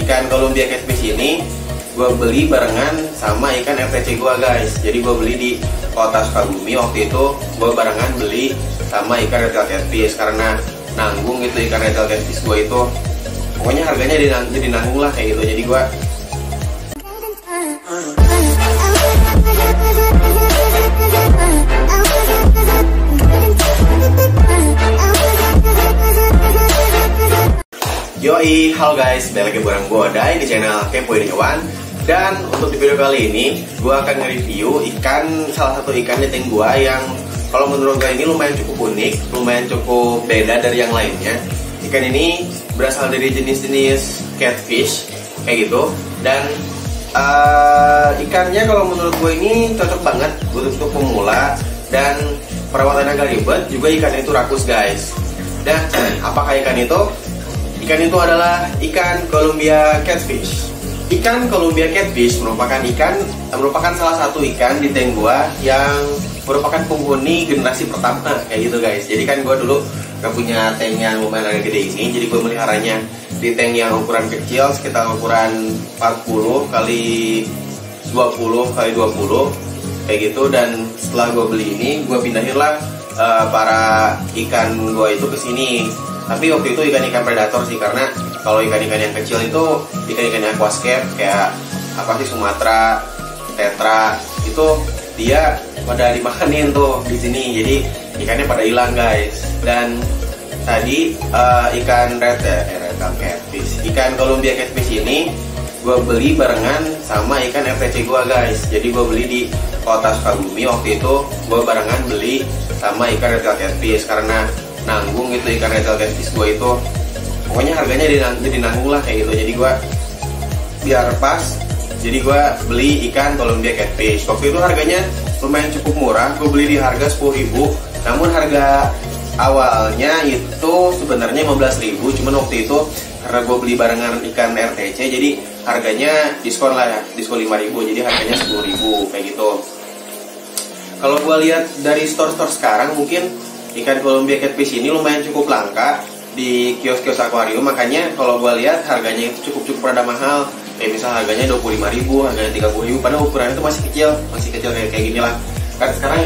ikan Columbia catfish ini gue beli barengan sama ikan RTC gue guys. Jadi gue beli di kota Sukabumi. Waktu itu gue barengan beli sama ikan retail catfish karena nanggung gitu ikan retail catfish gue itu. Pokoknya harganya jadi nanggung lah kayak gitu. Jadi gue Yoi, halo guys, balik lagi bareng gue Dai di channel Kepoin Hewan. Dan untuk di video kali ini, gue akan nge-review salah satu ikan di tank gue yang kalau menurut gue ini lumayan cukup unik, lumayan cukup beda dari yang lainnya. Ikan ini berasal dari jenis-jenis catfish, kayak gitu. Dan ikannya kalau menurut gue ini cocok banget untuk pemula. Dan perawatannya agak ribet, juga ikannya itu rakus guys. Dan apakah ikan itu? Ikan itu adalah ikan Columbia catfish. Ikan Columbia catfish merupakan salah satu ikan di tank gua yang merupakan penghuni generasi pertama kayak gitu guys. Jadi kan gua dulu gak punya tank yang lumayan agak gede ini, jadi gua meliharanya di tank yang ukuran kecil sekitar ukuran 40 kali 20 kali 20 kayak gitu. Dan setelah gua beli ini, gua pindahin lah para ikan gua itu ke sini. Tapi waktu itu ikan-ikan predator sih, karena kalau ikan-ikan yang kecil itu ikan-ikan yang aquascape kayak apa sih, Sumatera, tetra, itu dia pada dimakanin tuh di sini. Jadi ikannya pada hilang guys. Dan tadi ikan catfish, ikan Columbia catfish ini gue beli barengan sama ikan RTC gue guys. Jadi gue beli di kota Sukabumi. Waktu itu gue barengan beli sama ikan retail catfish karena nanggung gitu ikan retail catfish gue itu. Pokoknya harganya jadi nanggung lah kayak gitu. Jadi gue biar pas, jadi gue beli ikan Columbia catfish. Waktu itu harganya lumayan cukup murah. Gue beli di harga 10.000. Namun harga awalnya itu sebenarnya 15.000. Cuman waktu itu karena gue beli barengan ikan RTC, jadi harganya diskon lah ya, diskon 5.000. Jadi harganya 10.000 kayak gitu. Kalau gue lihat dari store-store sekarang, mungkin ikan Columbia catfish ini lumayan cukup langka di kios-kios akuarium. Makanya kalau gue lihat harganya itu cukup rada mahal. Kayak misal harganya 25.000, harganya 30.000, padahal ukurannya itu masih kecil kayak gini lah. Kan sekarang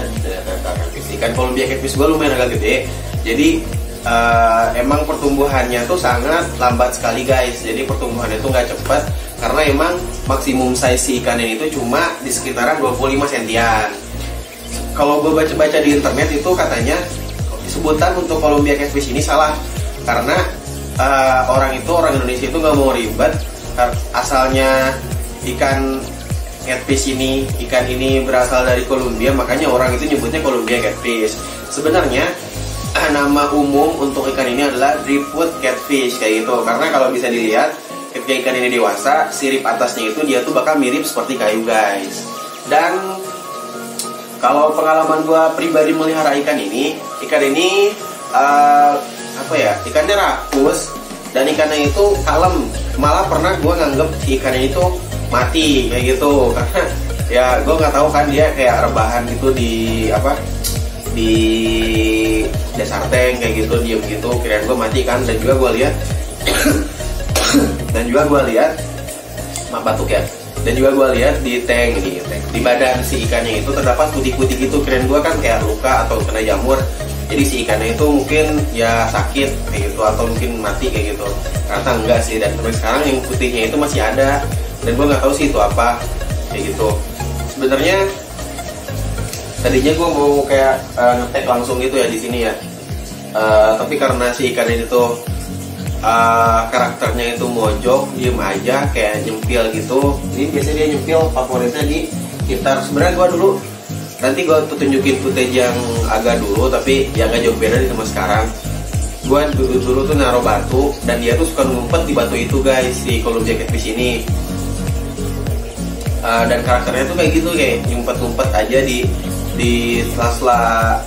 ikan Columbia catfish gue lumayan agak gede. Jadi emang pertumbuhannya tuh sangat lambat sekali guys. Jadi pertumbuhannya tuh nggak cepat, karena emang maksimum size si ikan ini tuh cuma di sekitaran 25 sentian. Kalau gue baca-baca di internet itu katanya sebutan untuk Columbia catfish ini salah, karena orang Indonesia itu nggak mau ribet. Asalnya ikan catfish ini, ikan ini berasal dari Columbia, makanya orang itu nyebutnya Columbia catfish. Sebenarnya nama umum untuk ikan ini adalah driftwood catfish kayak gitu. Karena kalau bisa dilihat ketika ikan ini dewasa, sirip atasnya itu dia tuh bakal mirip seperti kayu guys. Dan kalau pengalaman gue pribadi melihara ikan ini ikannya rakus dan ikannya itu kalem. Malah pernah gue nganggep ikannya itu mati kayak gitu, karena ya gue nggak tahu kan dia kayak rebahan gitu di dasar tank kayak gitu, diem gitu, kirain gue mati kan. Dan juga gue lihat maaf batuk ya. Dan juga gue lihat di tank di badan si ikannya itu terdapat putih-putih gitu. Kirain gue kan kayak luka atau kena jamur. Jadi si ikannya itu mungkin ya sakit kayak gitu, atau mungkin mati kayak gitu. Ternyata enggak sih. Dan terus sekarang yang putihnya itu masih ada. Dan gue nggak tahu sih itu apa kayak gitu. Sebenarnya tadinya gue mau kayak ngetek langsung gitu ya di sini ya. Tapi karena si ikan ini tuh karakternya itu mojok, diem aja kayak nyempil gitu. Ini biasanya dia nyempil favoritnya di gitar. Sebenarnya gue dulu, nanti gue tunjukin footage yang agak dulu, tapi yang gak jauh beda sama sekarang. Gue dulu tuh naruh batu, dan dia tuh suka ngumpet di batu itu guys, si Columbia catfish ini. Dan karakternya tuh kayak gitu, kayak ngumpet aja di sela-sela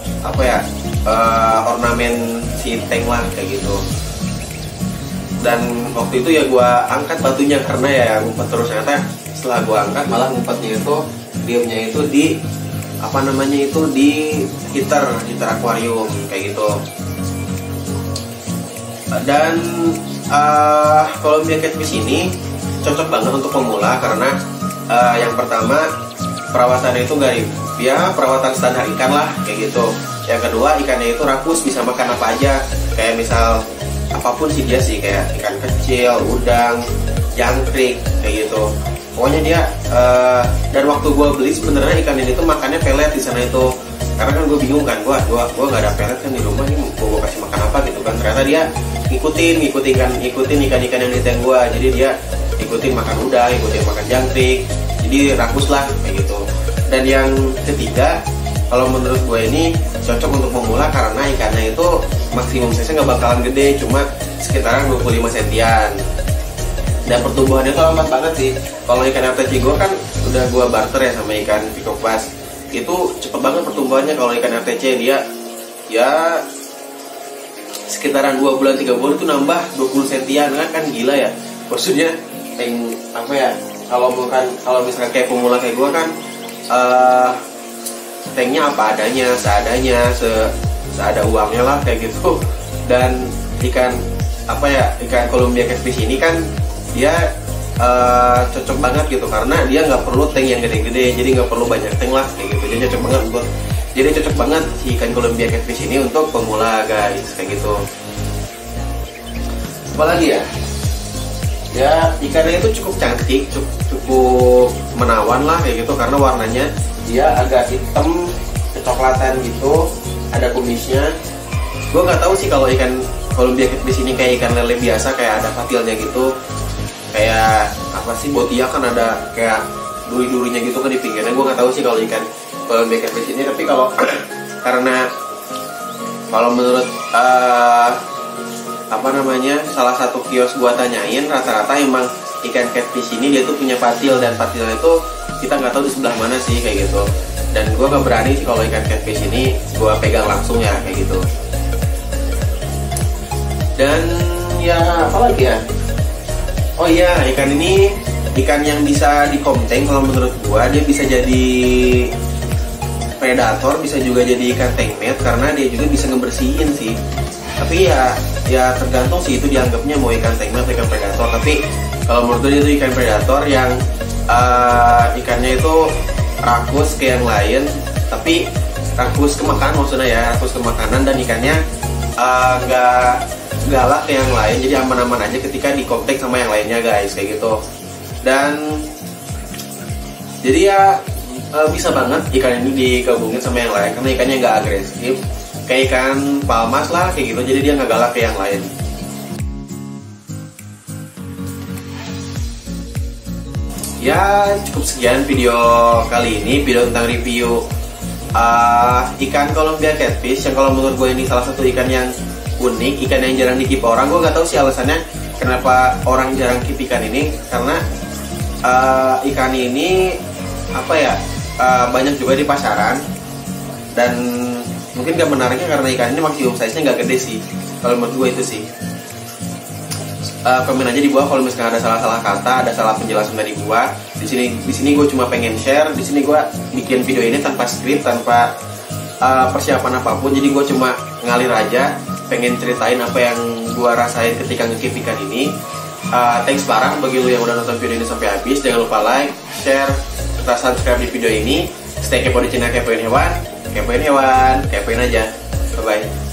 ornamen si tank lah kayak gitu. Dan waktu itu ya gue angkat batunya karena ya ngumpet terus. Ternyata setelah gue angkat malah ngumpetnya itu diamnya itu di di heater akuarium kayak gitu. Dan Columbia Catfish ini cocok banget untuk pemula karena yang pertama perawatannya itu nggak ya perawatan standar ikan lah kayak gitu. Yang kedua ikannya itu rakus, bisa makan apa aja kayak misal apapun sih dia sih, kayak ikan kecil, udang, jangkrik kayak gitu. Pokoknya dia dan waktu gue beli sebenarnya ikan ini tuh makannya pelet di sana itu, karena kan gue bingung kan, gue nggak ada pelet kan di rumah, ini gue kasih makan apa gitu kan. Ternyata dia ngikutin ikan-ikan yang di tank gue, jadi dia ikutin makan udang, ikutin makan jangkrik, jadi rakus lah kayak gitu. Dan yang ketiga, kalau menurut gue ini cocok untuk pemula karena ikannya itu maksimum size-nya nggak bakalan gede, cuma sekitaran 25 sentian. Dan pertumbuhannya tuh lambat banget sih. Kalau ikan RTC gue kan udah gue barter ya sama ikan Pico Bass, itu cepet banget pertumbuhannya. Kalau ikan RTC dia ya sekitaran 2 bulan 3 bulan itu nambah 20 sentian kan gila ya. Maksudnya apa ya, kalau misalkan kayak pemula kayak gue kan tanknya apa adanya, seadanya, seada uangnya lah kayak gitu. Dan ikan Columbia Catfish ini kan dia cocok banget gitu karena dia nggak perlu tank yang gede-gede, jadi nggak perlu banyak tank lah kayak gitu. Jadi cocok banget si ikan Columbia Catfish ini untuk pemula guys kayak gitu. Apalagi ya ikannya itu cukup cantik, cukup menawan lah kayak gitu karena warnanya dia agak hitam kecoklatan gitu, ada kumisnya. Gue nggak tahu sih kalau ikan Columbia Catfish ini kayak ikan lele biasa, kayak ada patilnya gitu, kayak apa sih, botia kan ada kayak duri-durinya gitu kan di pinggirnya. Gue nggak tahu sih kalau ikan Columbia Catfish ini, tapi karena menurut salah satu kios gua tanyain, rata-rata emang ikan catfish ini dia tuh punya patil, dan patilnya itu kita nggak tahu di sebelah mana sih kayak gitu. Dan gua nggak berani sih kalau ikan catfish ini gua pegang langsung ya kayak gitu. Dan ya apalagi ya, oh iya, ikan ini ikan yang bisa dikomteng. Kalau menurut gua dia bisa jadi predator, bisa juga jadi ikan tankmate karena dia juga bisa ngebersihin sih. Tapi ya tergantung sih, itu dianggapnya mau ikan tankmate atau ikan predator. Tapi kalau menurut gue itu ikan predator yang ikannya itu rakus kayak yang lain, tapi rakus kemakan maksudnya ya, rakus kemakanan, dan ikannya nggak galak kayak yang lain, jadi aman-aman aja ketika dikontak sama yang lainnya guys kayak gitu. Dan jadi ya bisa banget ikan ini digabungin sama yang lain karena ikannya nggak agresif kayak ikan palmas lah kayak gitu, jadi dia nggak galak kayak yang lain. Ya cukup sekian video kali ini, video tentang review ikan Columbia Catfish yang kalau menurut gue ini salah satu ikan yang unik, ikan yang jarang dikip orang. Gue nggak tahu sih alasannya kenapa orang jarang kip ikan ini, karena ikan ini banyak juga di pasaran, dan mungkin gak menariknya karena ikan ini maksimum size-nya gak gede sih. Kalau menurut gue itu sih. Komen aja di bawah kalau misalnya ada salah-salah kata, ada salah penjelasan dari gue. Di sini gue cuma pengen share. Di sini gue bikin video ini tanpa skrip, tanpa persiapan apapun. Jadi gue cuma ngalir aja, pengen ceritain apa yang gue rasain ketika ngekip ikan ini. Thanks parah bagi lu yang udah nonton video ini sampai habis. Jangan lupa like, share, serta subscribe di video ini. Stay kepo di channel Kepoin Hewan. Kepoin hewan, kepoin aja. Bye-bye.